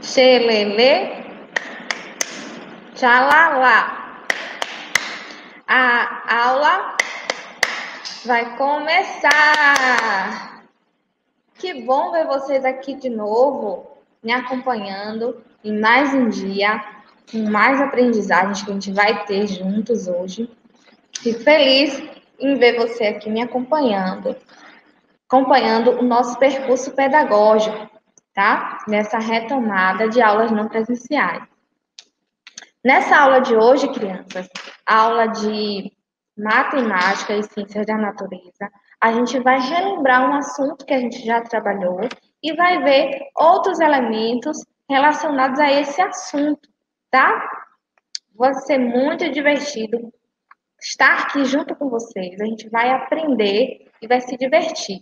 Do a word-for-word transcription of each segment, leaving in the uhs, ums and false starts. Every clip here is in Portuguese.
Xelele, tchalala. A aula vai começar. Que bom ver vocês aqui de novo, me acompanhando em mais um dia, com mais aprendizagens que a gente vai ter juntos hoje. Fico feliz em ver você aqui me acompanhando, acompanhando o nosso percurso pedagógico, tá? Nessa retomada de aulas não presenciais. Nessa aula de hoje, crianças, aula de matemática e ciências da natureza, a gente vai relembrar um assunto que a gente já trabalhou e vai ver outros elementos relacionados a esse assunto, tá? Vai ser muito divertido estar aqui junto com vocês. A gente vai aprender e vai se divertir.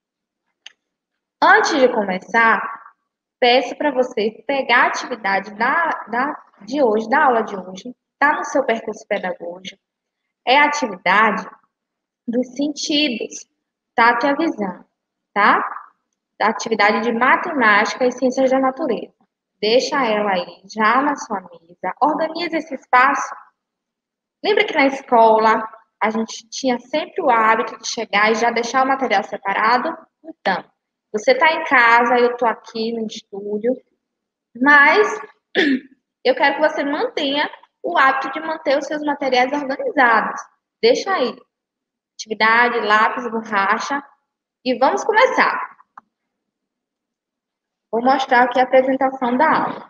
Antes de começar, peço para você pegar a atividade da, da, de hoje, da aula de hoje, está no seu percurso pedagógico. É a atividade dos sentidos, tato e a visão, tá? Da atividade de matemática e ciências da natureza. Deixa ela aí já na sua mesa. Organiza esse espaço. Lembra que na escola a gente tinha sempre o hábito de chegar e já deixar o material separado? Então, você está em casa, eu estou aqui no estúdio, mas eu quero que você mantenha o hábito de manter os seus materiais organizados. Deixa aí. Atividade, lápis, borracha. E vamos começar. Vou mostrar aqui a apresentação da aula.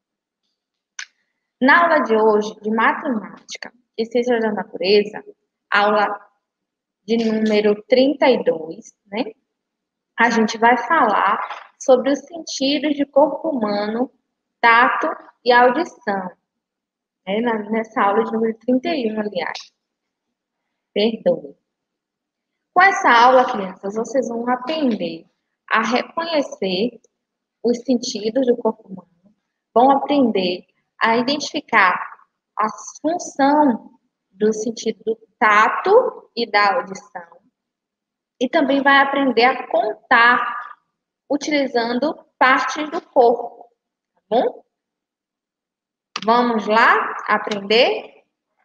Na aula de hoje, de matemática e ciências da natureza, aula de número trinta e dois, né? A gente vai falar sobre os sentidos de corpo humano, tato e audição. Né? Nessa aula de número trinta e um, aliás. Perdoe. Com essa aula, crianças, vocês vão aprender a reconhecer os sentidos do corpo humano, vão aprender a identificar a função do sentido do tato e da audição, e também vai aprender a contar utilizando partes do corpo, tá bom? Vamos lá aprender?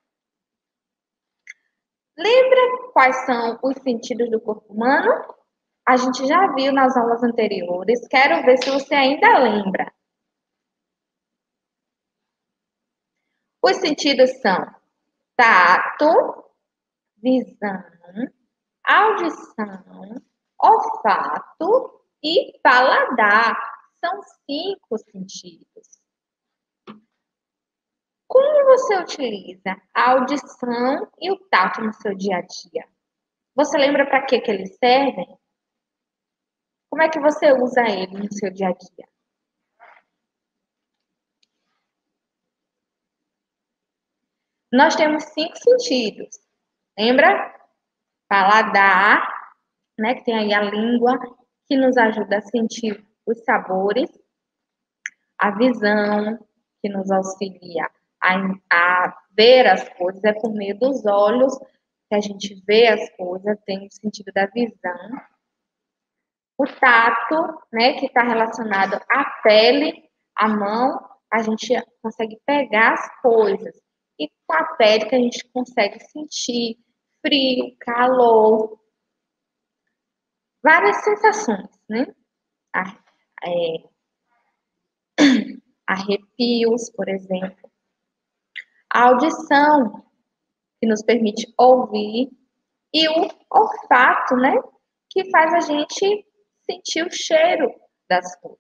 Lembra quais são os sentidos do corpo humano? A gente já viu nas aulas anteriores. Quero ver se você ainda lembra. Os sentidos são tato, visão, audição, olfato e paladar. São cinco sentidos. Como você utiliza a audição e o tato no seu dia a dia? Você lembra para que que eles servem? Como é que você usa ele no seu dia a dia? Nós temos cinco sentidos. Lembra? Paladar, né, que tem aí a língua, que nos ajuda a sentir os sabores. A visão, que nos auxilia a, a ver as coisas, é por meio dos olhos que a gente vê as coisas, tem o sentido da visão. O tato, né, que está relacionado à pele, à mão, a gente consegue pegar as coisas. E com a pele que a gente consegue sentir frio, calor, várias sensações, né? É, arrepios, por exemplo. A audição, que nos permite ouvir, e o olfato, né? Que faz a gente sentir o cheiro das coisas.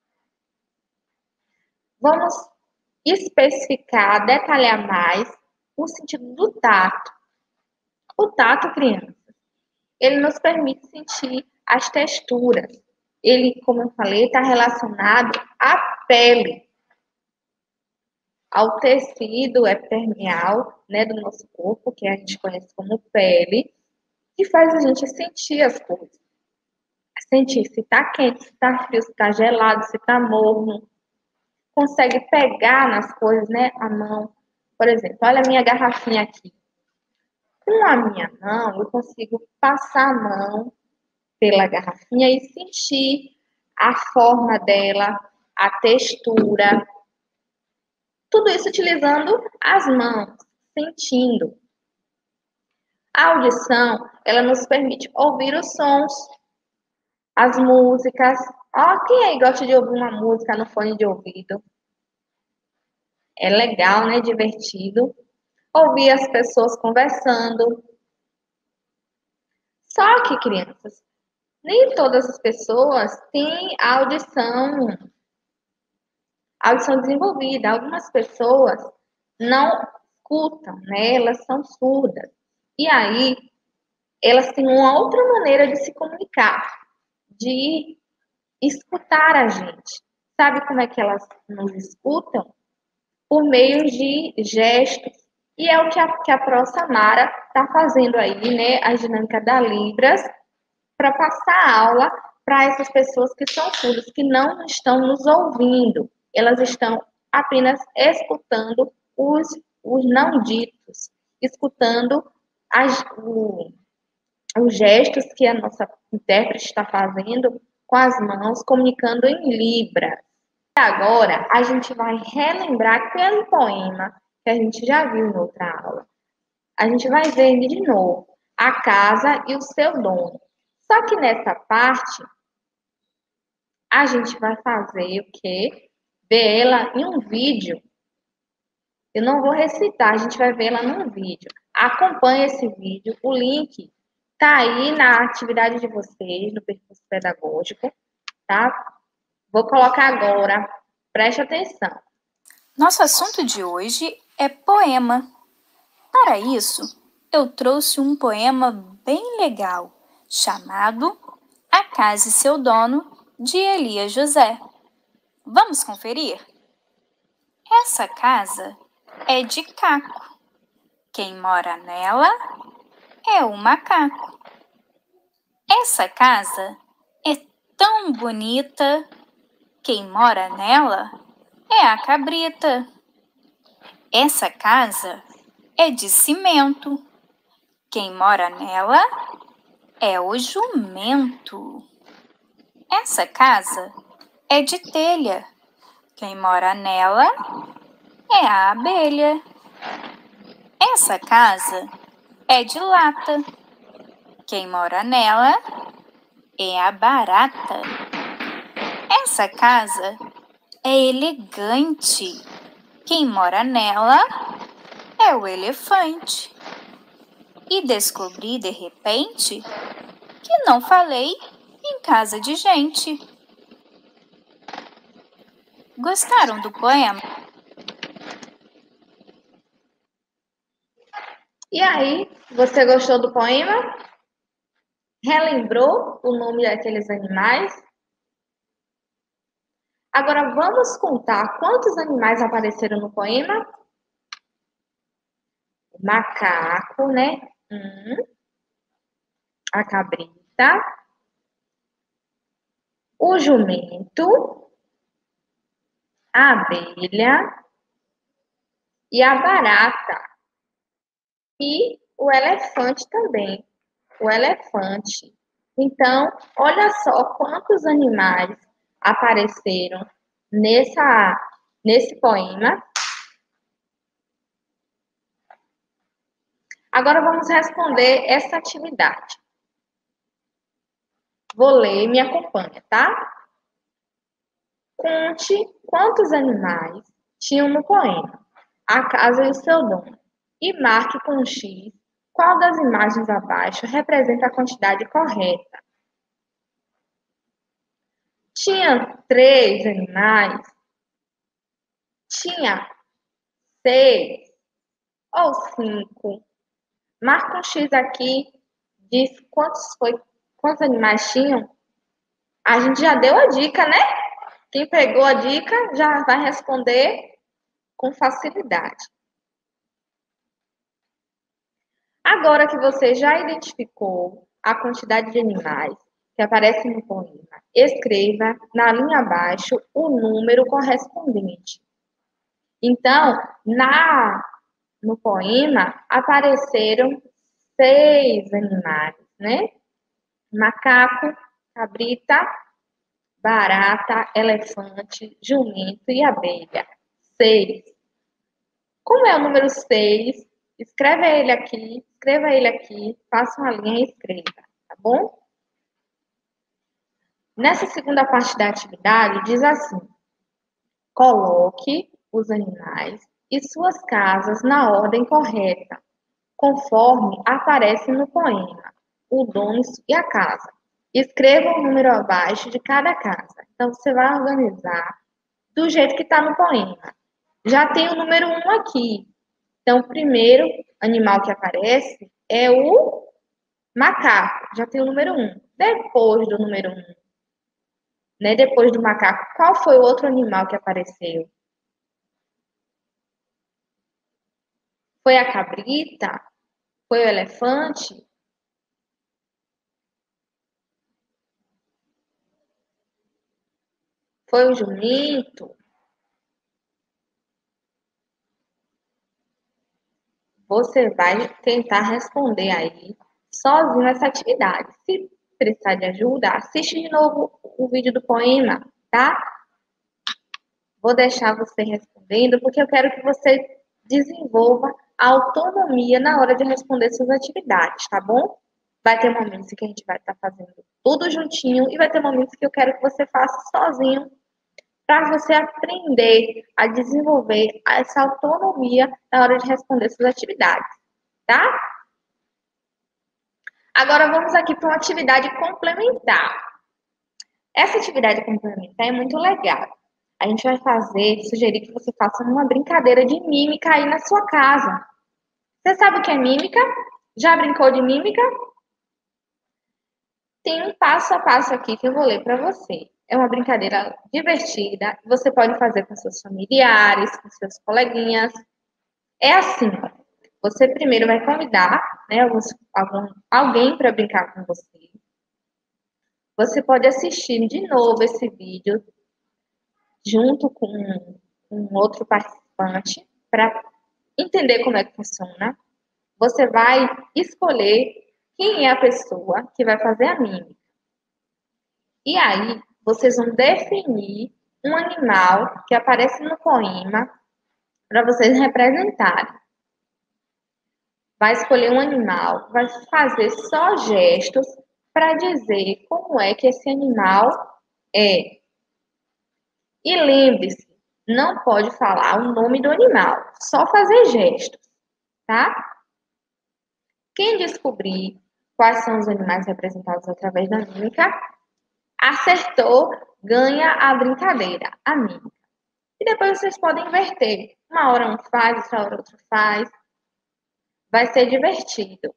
Vamos especificar, detalhar mais o sentido do tato. O tato, crianças, ele nos permite sentir as texturas. Ele, como eu falei, está relacionado à pele, ao tecido epidermal, né, do nosso corpo, que a gente conhece como pele, que faz a gente sentir as coisas. Sentir se está quente, se está frio, se está gelado, se está morno. Consegue pegar nas coisas, né, a mão. Por exemplo, olha a minha garrafinha aqui. Com a minha mão, eu consigo passar a mão pela garrafinha e sentir a forma dela, a textura. Tudo isso utilizando as mãos, sentindo. A audição, ela nos permite ouvir os sons, as músicas. Ó, quem aí gosta de ouvir uma música no fone de ouvido? É legal, né? Divertido. Ouvir as pessoas conversando. Só que, crianças, nem todas as pessoas têm a audição, a audição desenvolvida. Algumas pessoas não escutam, né? Elas são surdas. E aí, elas têm uma outra maneira de se comunicar, de escutar a gente. Sabe como é que elas nos escutam? Por meio de gestos. E é o que a, que a Pro Samara está fazendo aí, né? A dinâmica da Libras, para passar a aula para essas pessoas que são surdas, que não estão nos ouvindo. Elas estão apenas escutando os, os não ditos, escutando as, o, os gestos que a nossa intérprete está fazendo com as mãos, comunicando em Libras. Agora, a gente vai relembrar aquele poema que a gente já viu em outra aula. A gente vai ver ele de novo, a casa e o seu dono. Só que nessa parte, a gente vai fazer o quê? Ver ela em um vídeo. Eu não vou recitar, a gente vai ver ela num vídeo. Acompanhe esse vídeo, o link tá aí na atividade de vocês, no percurso pedagógico, tá? Vou colocar agora, preste atenção. Nosso assunto de hoje é poema. Para isso, eu trouxe um poema bem legal, chamado A Casa e Seu Dono, de Elias José. Vamos conferir? Essa casa é de caco. Quem mora nela é o macaco. Essa casa é tão bonita. Quem mora nela é a cabrita. Essa casa é de cimento. Quem mora nela é o jumento. Essa casa é de telha. Quem mora nela é a abelha. Essa casa é de lata. Quem mora nela é a barata. Essa casa é elegante. Quem mora nela é o elefante. E descobri de repente que não falei em casa de gente. Gostaram do poema? E aí, você gostou do poema? Relembrou o nome daqueles animais? Agora vamos contar quantos animais apareceram no poema? O macaco, né? Um, a cabrita, o jumento, a abelha e a barata. E o elefante também. O elefante. Então, olha só quantos animais apareceram nessa, nesse poema. Agora vamos responder essa atividade. Vou ler e me acompanha, tá? Conte quantos animais tinham no poema A Casa e o Seu Dono e marque com X qual das imagens abaixo representa a quantidade correta. Tinha três animais? Tinha seis ou cinco? Marca um X aqui, diz quantos, foi, quantos animais tinham. A gente já deu a dica, né? Quem pegou a dica já vai responder com facilidade. Agora que você já identificou a quantidade de animais que aparece no poema, escreva na linha abaixo o número correspondente. Então, na, no poema apareceram seis animais, né? Macaco, cabrita, barata, elefante, jumento e abelha. Seis. Como é o número seis? Escreva ele aqui, escreva ele aqui, faça uma linha e escreva, tá bom? Nessa segunda parte da atividade, diz assim: coloque os animais e suas casas na ordem correta, conforme aparece no poema, o dono e a casa. Escreva o número abaixo de cada casa. Então, você vai organizar do jeito que está no poema. Já tem o número um aqui. Então, o primeiro animal que aparece é o macaco. Já tem o número um. Depois do número um, né? Depois do macaco, qual foi o outro animal que apareceu? Foi a cabrita? Foi o elefante? Foi o jumento? Você vai tentar responder aí sozinho essa atividade. Se precisar de ajuda, assiste de novo o vídeo do poema, tá? Vou deixar você respondendo, porque eu quero que você desenvolva a autonomia na hora de responder suas atividades, tá bom? Vai ter momentos que a gente vai estar fazendo tudo juntinho e vai ter momentos que eu quero que você faça sozinho, para você aprender a desenvolver essa autonomia na hora de responder suas atividades, tá? Agora vamos aqui para uma atividade complementar. Essa atividade complementar é muito legal. A gente vai fazer, sugerir que você faça uma brincadeira de mímica aí na sua casa. Você sabe o que é mímica? Já brincou de mímica? Tem um passo a passo aqui que eu vou ler para você. É uma brincadeira divertida. Você pode fazer com seus familiares, com seus coleguinhas. É assim: você primeiro vai convidar, né, alguns, algum, alguém para brincar com você. Você pode assistir de novo esse vídeo junto com um outro participante para entender como é que funciona. Você vai escolher quem é a pessoa que vai fazer a mímica. E aí, vocês vão definir um animal que aparece no poema para vocês representarem. Vai escolher um animal, vai fazer só gestos para dizer como é que esse animal é. E lembre-se, não pode falar o nome do animal, só fazer gestos, tá? Quem descobrir quais são os animais representados através da mímica, acertou, ganha a brincadeira, a mímica. E depois vocês podem inverter. Uma hora um faz, outra hora outro faz. Vai ser divertido.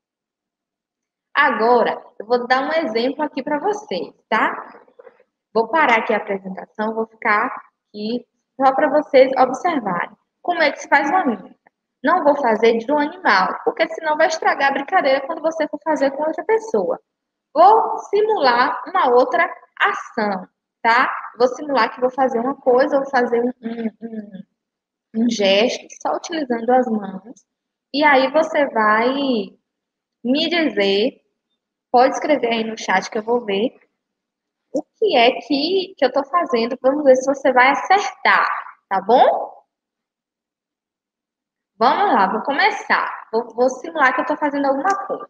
Agora, eu vou dar um exemplo aqui para vocês, tá? Vou parar aqui a apresentação, vou ficar aqui só para vocês observarem como é que se faz uma mímica. Não vou fazer de um animal, porque senão vai estragar a brincadeira quando você for fazer com outra pessoa. Vou simular uma outra ação, tá? Vou simular que vou fazer uma coisa, vou fazer um, um, um, um gesto, só utilizando as mãos. E aí você vai me dizer, pode escrever aí no chat que eu vou ver, o que é que, que eu tô fazendo. Vamos ver se você vai acertar, tá bom? Vamos lá, vou começar. Vou, vou simular que eu tô fazendo alguma coisa.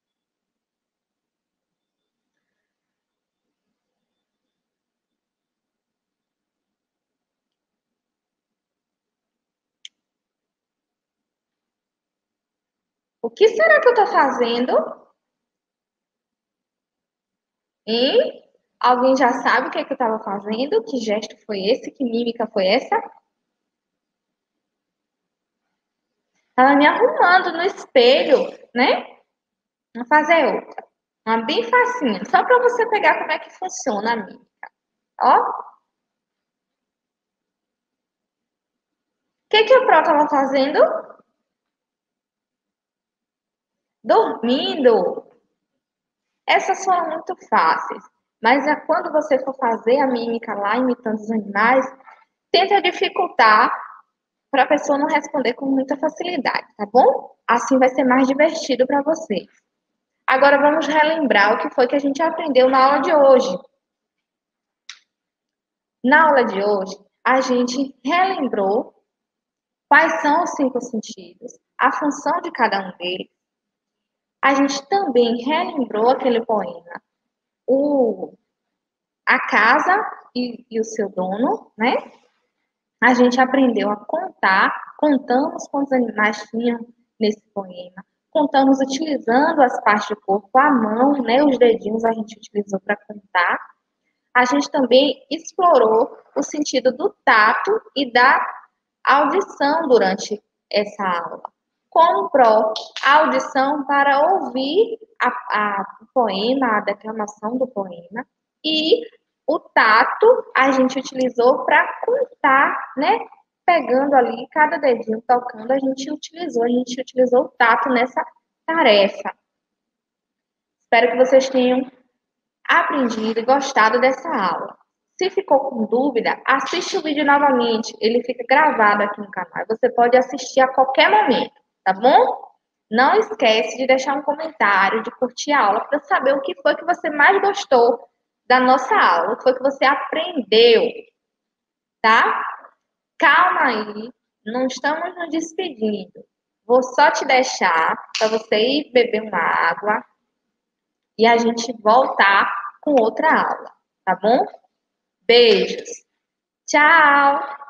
O que será que eu tô fazendo? Hein? Alguém já sabe o que é que eu estava fazendo? Que gesto foi esse? Que mímica foi essa? Tava me arrumando no espelho, né? Vamos fazer outra. Uma bem facinha, só para você pegar como é que funciona a mímica. Ó. O que que a Pro estava fazendo? Dormindo. Essas foram muito fáceis. Mas é quando você for fazer a mímica lá, imitando os animais, tenta dificultar para a pessoa não responder com muita facilidade, tá bom? Assim vai ser mais divertido para vocês. Agora vamos relembrar o que foi que a gente aprendeu na aula de hoje. Na aula de hoje, a gente relembrou quais são os cinco sentidos, a função de cada um deles. A gente também relembrou aquele poema, o, a casa e, e o seu dono, né? A gente aprendeu a contar, contamos quantos animais tinham nesse poema, contamos utilizando as partes do corpo, a mão, né? Os dedinhos a gente utilizou para contar. A gente também explorou o sentido do tato e da audição durante essa aula. Como pró, a audição para ouvir a, a, o poema, a declamação do poema, e o tato a gente utilizou para contar, né? Pegando ali cada dedinho, tocando, a gente utilizou, a gente utilizou o tato nessa tarefa. Espero que vocês tenham aprendido e gostado dessa aula. Se ficou com dúvida, assiste o vídeo novamente. Ele fica gravado aqui no canal. Você pode assistir a qualquer momento, tá bom? Não esquece de deixar um comentário, de curtir a aula, para saber o que foi que você mais gostou da nossa aula, o que foi que você aprendeu, tá? Calma aí, não estamos nos despedindo. Vou só te deixar para você ir beber uma água e a gente voltar com outra aula, tá bom? Beijos. Tchau!